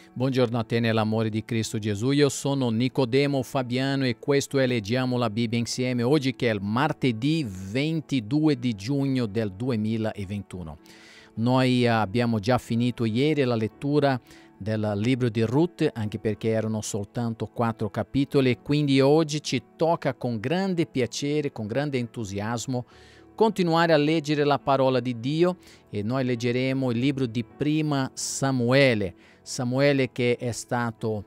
Buongiorno a te nell'amore di Cristo Gesù, io sono Nicodemo Fabiano e questo è Leggiamo la Bibbia insieme, oggi che è il martedì 22 di giugno del 2021. Noi abbiamo già finito ieri la lettura del libro di Ruth, anche perché erano soltanto 4 capitoli e quindi oggi ci tocca con grande piacere, con grande entusiasmo continuare a leggere la parola di Dio e noi leggeremo il libro di Prima Samuele. Samuele che è stato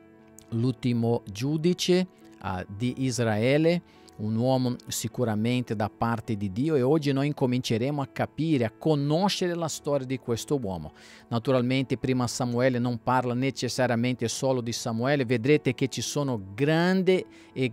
l'ultimo giudice di Israele, un uomo sicuramente da parte di Dio, e oggi noi incominceremo a capire, a conoscere la storia di questo uomo. Naturalmente Prima Samuele non parla necessariamente solo di Samuele, vedrete che ci sono grandi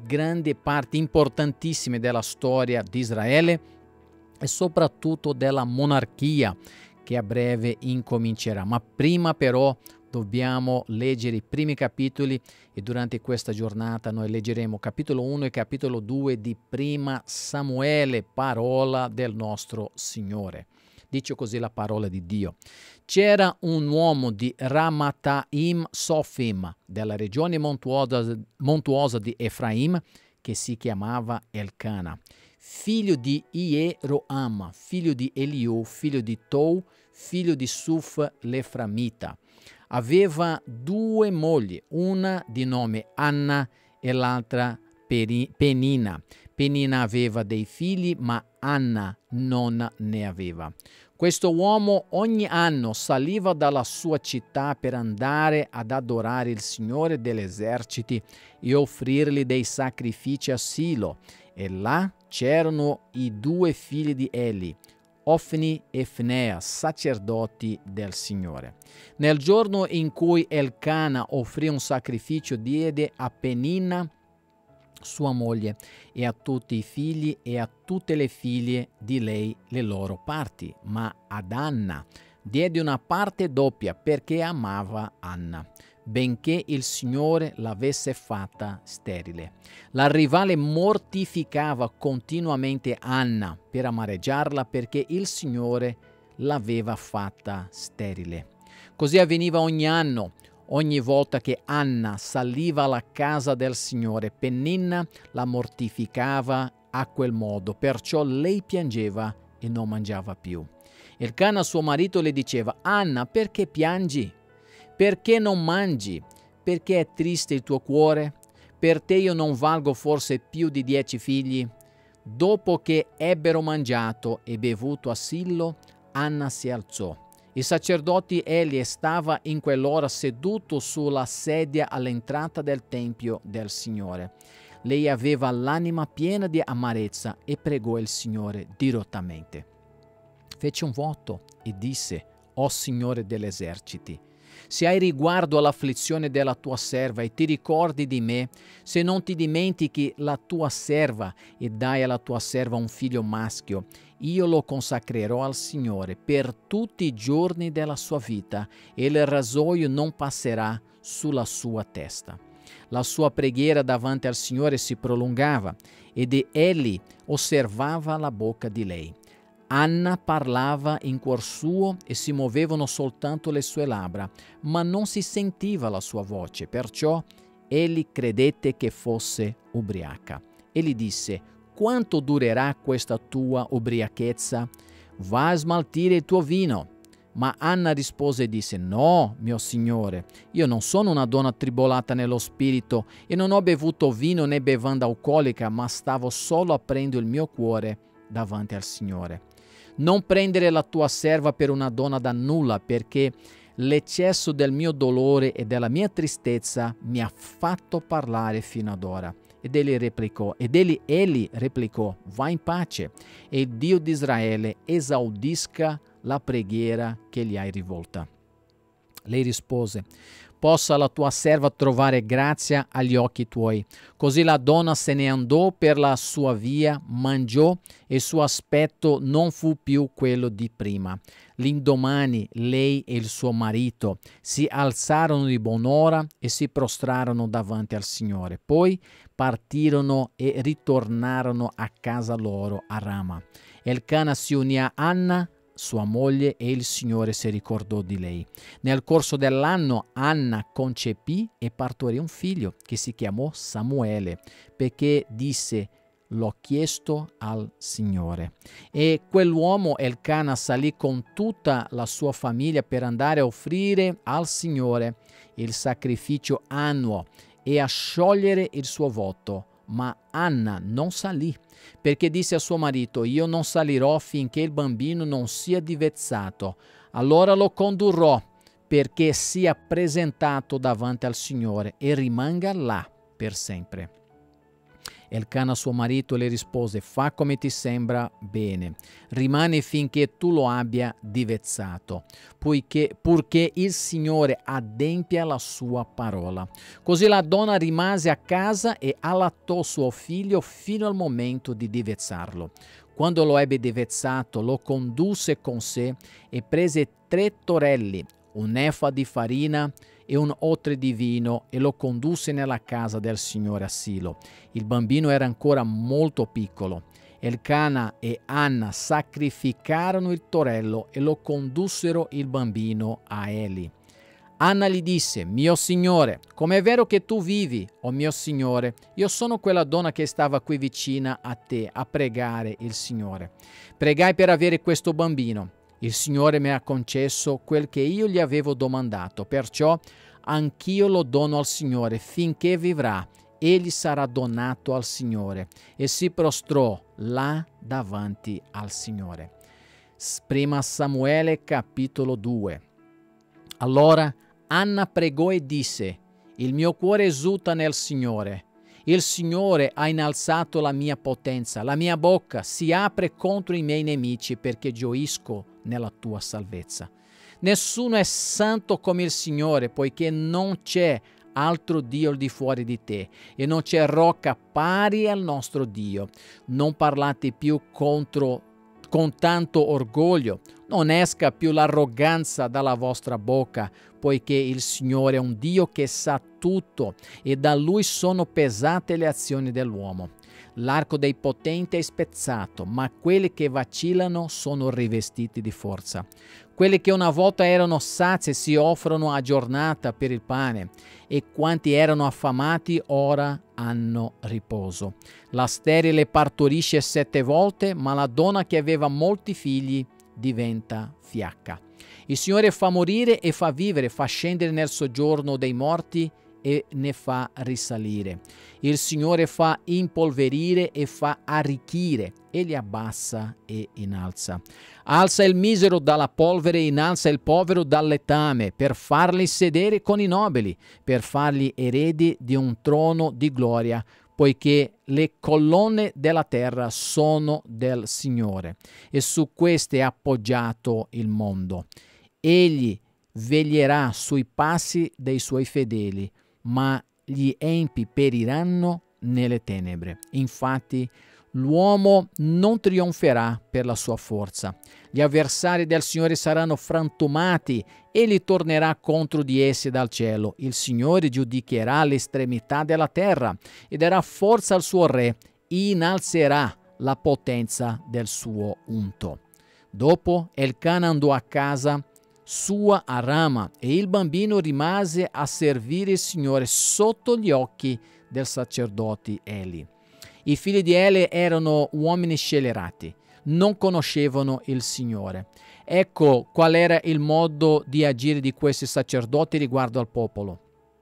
parti importantissime della storia di Israele e soprattutto della monarchia che a breve incomincerà. Ma prima però dobbiamo leggere i primi capitoli e durante questa giornata noi leggeremo capitolo 1 e capitolo 2 di Prima Samuele, parola del nostro Signore. Dice così la parola di Dio. C'era un uomo di Ramataim Sofim, della regione montuosa di Efraim, che si chiamava Elcana, figlio di Ieroam, figlio di Eliù, figlio di Tou, figlio di Suf l'Eframita. Aveva 2 mogli, una di nome Anna e l'altra Penina. Penina aveva dei figli, ma Anna non ne aveva. Questo uomo ogni anno saliva dalla sua città per andare ad adorare il Signore degli eserciti e offrirgli dei sacrifici a Silo. E là c'erano i 2 figli di Eli, Ofni e Finea, sacerdoti del Signore. Nel giorno in cui Elcana offrì un sacrificio, diede a Penina, sua moglie, e a tutti i figli e a tutte le figlie di lei le loro parti, ma ad Anna diede una parte doppia perché amava Anna, benché il Signore l'avesse fatta sterile. La rivale mortificava continuamente Anna per amareggiarla perché il Signore l'aveva fatta sterile. Così avveniva ogni anno. Ogni volta che Anna saliva alla casa del Signore, Penina la mortificava a quel modo, perciò lei piangeva e non mangiava più. Elcana, suo marito, le diceva: Anna, perché piangi? Perché non mangi? Perché è triste il tuo cuore? Per te io non valgo forse più di 10 figli? Dopo che ebbero mangiato e bevuto a Sillo, Anna si alzò. Il sacerdote Eli stava in quell'ora seduto sulla sedia all'entrata del Tempio del Signore. Lei aveva l'anima piena di amarezza e pregò il Signore dirottamente. Fece un voto e disse: «O Signore degli eserciti, se hai riguardo all'afflizione della tua serva e ti ricordi di me, se non ti dimentichi la tua serva e dai alla tua serva un figlio maschio, io lo consacrerò al Signore per tutti i giorni della sua vita e il rasoio non passerà sulla sua testa». La sua preghiera davanti al Signore si prolungava ed Eli osservava la bocca di lei. Anna parlava in cuor suo e si muovevano soltanto le sue labbra, ma non si sentiva la sua voce, perciò egli credette che fosse ubriaca. Egli disse: «Quanto durerà questa tua ubriachezza? Va a smaltire il tuo vino». Ma Anna rispose e disse: «No, mio Signore, io non sono una donna tribolata nello spirito e non ho bevuto vino né bevanda alcolica, ma stavo solo aprendo il mio cuore davanti al Signore. Non prendere la tua serva per una donna da nulla, perché l'eccesso del mio dolore e della mia tristezza mi ha fatto parlare fino ad ora». Ed Eli replicò: «Va in pace, e il Dio di Israele esaudisca la preghiera che gli hai rivolta». Lei rispose: «Possa la tua serva trovare grazia agli occhi tuoi». Così la donna se ne andò per la sua via, mangiò e il suo aspetto non fu più quello di prima. L'indomani lei e il suo marito si alzarono di buon'ora e si prostrarono davanti al Signore. Poi partirono e ritornarono a casa loro a Rama. Elcana si unì a Anna, sua moglie, e il Signore si ricordò di lei. Nel corso dell'anno Anna concepì e partorì un figlio che si chiamò Samuele, perché disse: l'ho chiesto al Signore. E quell'uomo, Elcana, salì con tutta la sua famiglia per andare a offrire al Signore il sacrificio annuo e a sciogliere il suo voto. Ma Anna non salì, perché disse a suo marito: io non salirò finché il bambino non sia divezzato. Allora lo condurrò perché sia presentato davanti al Signore e rimanga là per sempre. Elcana suo marito le rispose: fa come ti sembra bene, rimane finché tu lo abbia divezzato, purché il Signore adempia la sua parola. Così la donna rimase a casa e allattò suo figlio fino al momento di divezzarlo. Quando lo ebbe divezzato, lo condusse con sé e prese 3 torelli, un efa di farina e un otre di vino, e lo condusse nella casa del Signore a Silo. Il bambino era ancora molto piccolo. Elcana e Anna sacrificarono il torello e lo condussero il bambino a Eli. Anna gli disse: mio signore, com'è vero che tu vivi, o mio signore, io sono quella donna che stava qui vicina a te a pregare il Signore. Pregai per avere questo bambino. Il Signore mi ha concesso quel che io gli avevo domandato, perciò anch'io lo dono al Signore finché vivrà. Egli sarà donato al Signore. E si prostrò là davanti al Signore. Prima Samuele capitolo 2. Allora Anna pregò e disse: il mio cuore esulta nel Signore. Il Signore ha innalzato la mia potenza, la mia bocca si apre contro i miei nemici perché gioisco nella tua salvezza. Nessuno è santo come il Signore, poiché non c'è altro Dio al di fuori di te e non c'è rocca pari al nostro Dio. Non parlate più con tanto orgoglio, non esca più l'arroganza dalla vostra bocca, poiché il Signore è un Dio che sa tutto e da Lui sono pesate le azioni dell'uomo. L'arco dei potenti è spezzato, ma quelli che vacillano sono rivestiti di forza. Quelli che una volta erano sazi si offrono a giornata per il pane, e quanti erano affamati ora hanno riposo. La sterile partorisce 7 volte, ma la donna che aveva molti figli diventa fiacca. Il Signore fa morire e fa vivere, fa scendere nel soggiorno dei morti e ne fa risalire. Il Signore fa impolverire e fa arricchire, egli abbassa e innalza. Alza il misero dalla polvere e innalza il povero dal letame, per farli sedere con i nobili, per fargli eredi di un trono di gloria, poiché le colonne della terra sono del Signore e su queste è appoggiato il mondo. Egli veglierà sui passi dei suoi fedeli, ma gli empi periranno nelle tenebre. Infatti l'uomo non trionferà per la sua forza. Gli avversari del Signore saranno frantumati, egli tornerà contro di essi dal cielo. Il Signore giudicherà l'estremità della terra e darà forza al suo re, innalzerà la potenza del suo unto. Dopo Elcana andò a casa sua a Rama e il bambino rimase a servire il Signore sotto gli occhi del sacerdote Eli. I figli di Eli erano uomini scellerati, non conoscevano il Signore. Ecco qual era il modo di agire di questi sacerdoti riguardo al popolo.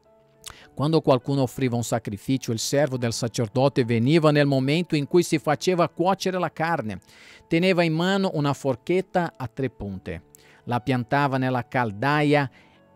Quando qualcuno offriva un sacrificio, il servo del sacerdote veniva nel momento in cui si faceva cuocere la carne, teneva in mano una forchetta a 3 punte. La piantava nella caldaia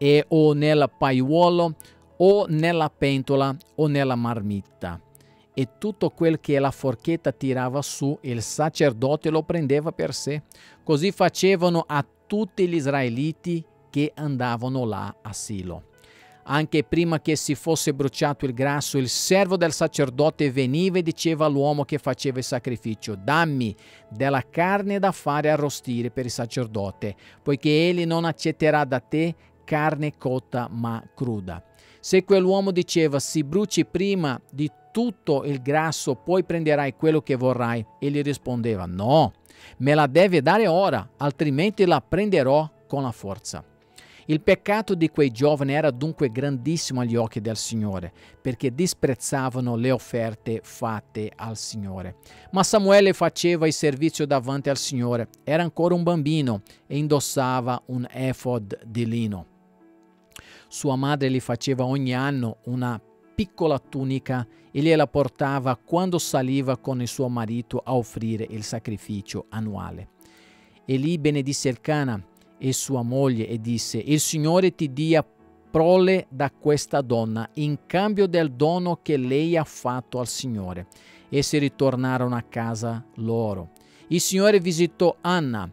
o nel paiuolo o nella pentola o nella marmitta. E tutto quel che la forchetta tirava su, il sacerdote lo prendeva per sé. Così facevano a tutti gli israeliti che andavano là a Silo. Anche prima che si fosse bruciato il grasso, il servo del sacerdote veniva e diceva all'uomo che faceva il sacrificio: dammi della carne da fare arrostire per il sacerdote, poiché egli non accetterà da te carne cotta ma cruda. Se quell'uomo diceva: si bruci prima di tutto il grasso, poi prenderai quello che vorrai, egli rispondeva: no, Me la deve dare ora, altrimenti la prenderò con la forza. Il peccato di quei giovani era dunque grandissimo agli occhi del Signore, perché disprezzavano le offerte fatte al Signore. Ma Samuele faceva il servizio davanti al Signore, era ancora un bambino e indossava un efod di lino. Sua madre gli faceva ogni anno una piccola tunica e gliela portava quando saliva con il suo marito a offrire il sacrificio annuale. Eli benedisse Elcana e sua moglie e disse: il Signore ti dia prole da questa donna in cambio del dono che lei ha fatto al Signore. Essi ritornarono a casa loro. Il Signore visitò Anna,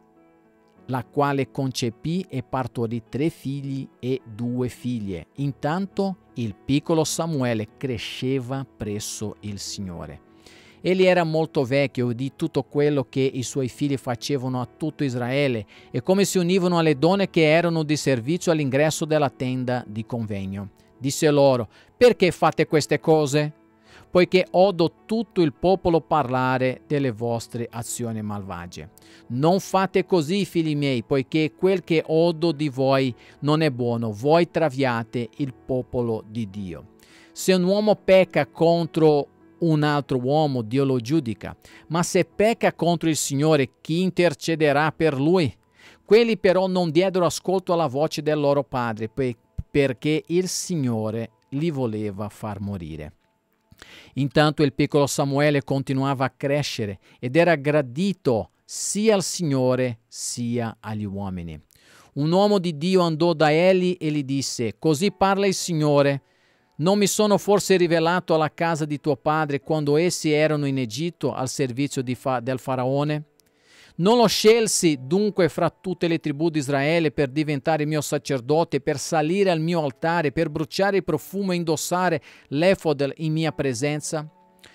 la quale concepì e partorì 3 figli e 2 figlie. Intanto il piccolo Samuele cresceva presso il Signore. Egli era molto vecchio di tutto quello che i suoi figli facevano a tutto Israele e come si univano alle donne che erano di servizio all'ingresso della tenda di convegno. Disse loro: perché fate queste cose? Poiché odo tutto il popolo parlare delle vostre azioni malvagie. Non fate così, figli miei, poiché quel che odo di voi non è buono. Voi traviate il popolo di Dio. Se un uomo pecca contro un altro uomo, Dio lo giudica. Ma se pecca contro il Signore, chi intercederà per lui? Quelli però non diedero ascolto alla voce del loro padre, perché il Signore li voleva far morire. Intanto il piccolo Samuele continuava a crescere ed era gradito sia al Signore sia agli uomini. Un uomo di Dio andò da Eli e gli disse: così parla il Signore, non mi sono forse rivelato alla casa di tuo padre quando essi erano in Egitto al servizio del faraone? Non lo scelsi dunque fra tutte le tribù di Israele per diventare mio sacerdote, per salire al mio altare, per bruciare il profumo e indossare l'efod in mia presenza?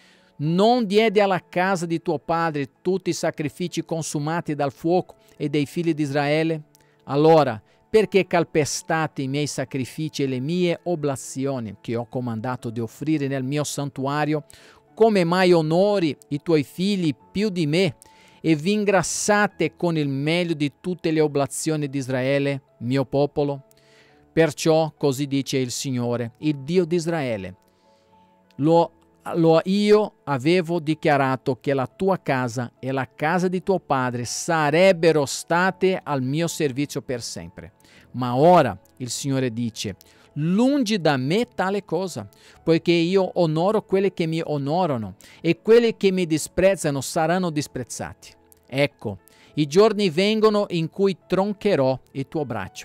Non diede alla casa di tuo padre tutti i sacrifici consumati dal fuoco e dei figli di Israele? Allora, perché calpestate i miei sacrifici e le mie oblazioni che ho comandato di offrire nel mio santuario? Come mai onori i tuoi figli più di me e vi ingrassate con il meglio di tutte le oblazioni di Israele, mio popolo? Perciò così dice il Signore, il Dio di Israele: io avevo dichiarato che la tua casa e la casa di tuo padre sarebbero state al mio servizio per sempre. Ma ora il Signore dice: lungi da me tale cosa, poiché io onoro quelli che mi onorano e quelli che mi disprezzano saranno disprezzati. Ecco, i giorni vengono in cui troncherò il tuo braccio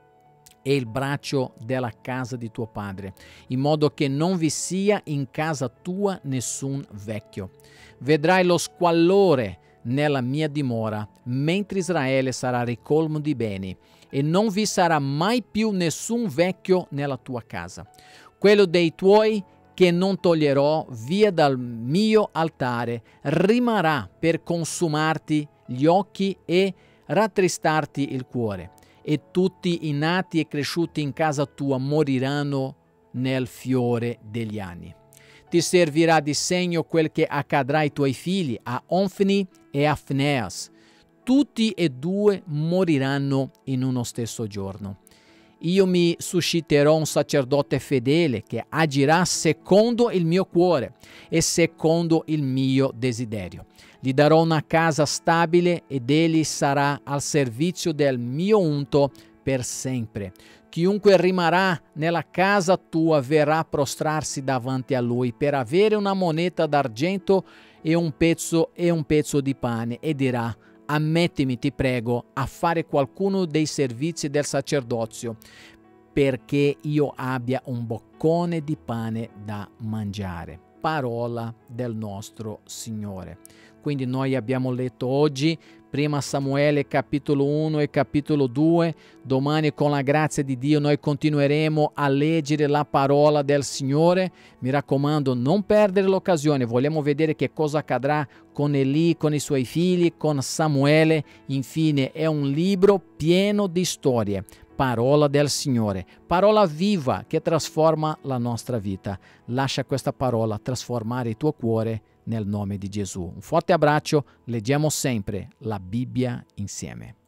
e il braccio della casa di tuo padre, in modo che non vi sia in casa tua nessun vecchio. Vedrai lo squallore nella mia dimora, mentre Israele sarà ricolmo di beni, e non vi sarà mai più nessun vecchio nella tua casa. Quello dei tuoi che non toglierò via dal mio altare rimarrà per consumarti gli occhi e rattristarti il cuore, e tutti i nati e cresciuti in casa tua moriranno nel fiore degli anni. Ti servirà di segno quel che accadrà ai tuoi figli, a Onfni e a Fineas. Tutti e 2 moriranno in uno stesso giorno. Io mi susciterò un sacerdote fedele che agirà secondo il mio cuore e secondo il mio desiderio. Gli darò una casa stabile ed egli sarà al servizio del mio unto per sempre. Chiunque rimarrà nella casa tua verrà a prostrarsi davanti a lui per avere una moneta d'argento e un pezzo di pane, e dirà: ammettimi, ti prego, a fare qualcuno dei servizi del sacerdozio, perché io abbia un boccone di pane da mangiare. Parola del nostro Signore. Quindi noi abbiamo letto oggi prima Samuele capitolo 1 e capitolo 2. Domani con la grazia di Dio noi continueremo a leggere la parola del Signore. Mi raccomando, non perdere l'occasione. Vogliamo vedere che cosa accadrà con Eli, con i suoi figli, con Samuele. Infine è un libro pieno di storie, parola del Signore, parola viva che trasforma la nostra vita. Lascia questa parola trasformare il tuo cuore nel nome di Gesù. Un forte abbraccio, leggiamo sempre la Bibbia insieme.